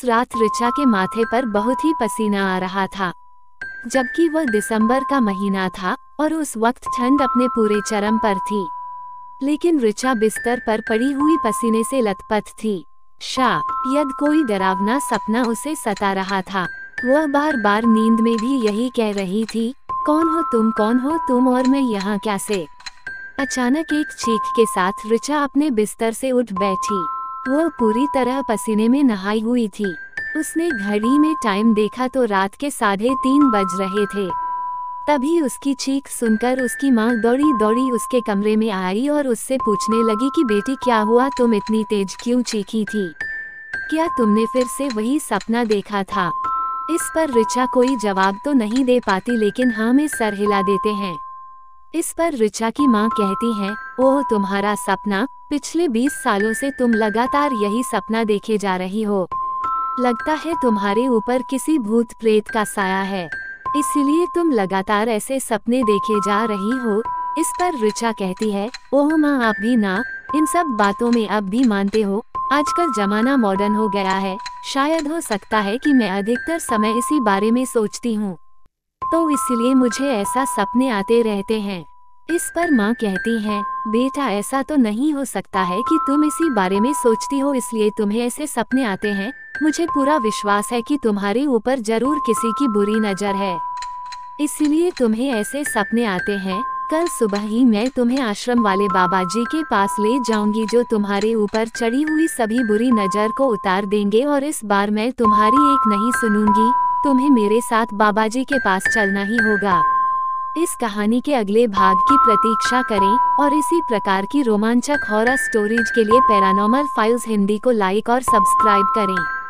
उस रात ऋचा के माथे पर बहुत ही पसीना आ रहा था, जबकि वह दिसंबर का महीना था और उस वक्त ठंड अपने पूरे चरम पर थी। लेकिन ऋचा बिस्तर पर पड़ी हुई पसीने से लथपथ थी। शायद कोई डरावना सपना उसे सता रहा था। वह बार बार नींद में भी यही कह रही थी, कौन हो तुम और मैं यहाँ कैसे। अचानक एक चीख के साथ ऋचा अपने बिस्तर से उठ बैठी। वह पूरी तरह पसीने में नहाई हुई थी। उसने घड़ी में टाइम देखा तो रात के 3:30 बज रहे थे। तभी उसकी चीख सुनकर उसकी माँ दौड़ी दौड़ी उसके कमरे में आई और उससे पूछने लगी कि बेटी क्या हुआ, तुम इतनी तेज क्यों चीखी थी? क्या तुमने फिर से वही सपना देखा था? इस पर ऋचा कोई जवाब तो नहीं दे पाती, लेकिन हाँ में सर हिला देते हैं। इस पर ऋचा की माँ कहती हैं, ओह तुम्हारा सपना, पिछले 20 सालों से तुम लगातार यही सपना देखे जा रही हो। लगता है तुम्हारे ऊपर किसी भूत प्रेत का साया है, इसीलिए तुम लगातार ऐसे सपने देखे जा रही हो। इस पर ऋचा कहती है, ओह माँ आप भी ना इन सब बातों में अब भी मानते हो। आजकल जमाना मॉडर्न हो गया है, शायद हो सकता है कि मैं अधिकतर समय इसी बारे में सोचती हूँ, तो इसलिए मुझे ऐसा सपने आते रहते हैं। इस पर माँ कहती हैं, बेटा ऐसा तो नहीं हो सकता है कि तुम इसी बारे में सोचती हो इसलिए तुम्हें ऐसे सपने आते हैं। मुझे पूरा विश्वास है कि तुम्हारे ऊपर जरूर किसी की बुरी नज़र है, इसलिए तुम्हें ऐसे सपने आते हैं। कल सुबह ही मैं तुम्हें आश्रम वाले बाबा जी के पास ले जाऊंगी, जो तुम्हारे ऊपर चढ़ी हुई सभी बुरी नज़र को उतार देंगे और इस बार मैं तुम्हारी एक नहीं सुनूंगी। तुम्हें मेरे साथ बाबा जी के पास चलना ही होगा। इस कहानी के अगले भाग की प्रतीक्षा करें और इसी प्रकार की रोमांचक हॉरर स्टोरीज के लिए पैरानॉर्मल फाइल्स हिंदी को लाइक और सब्सक्राइब करें।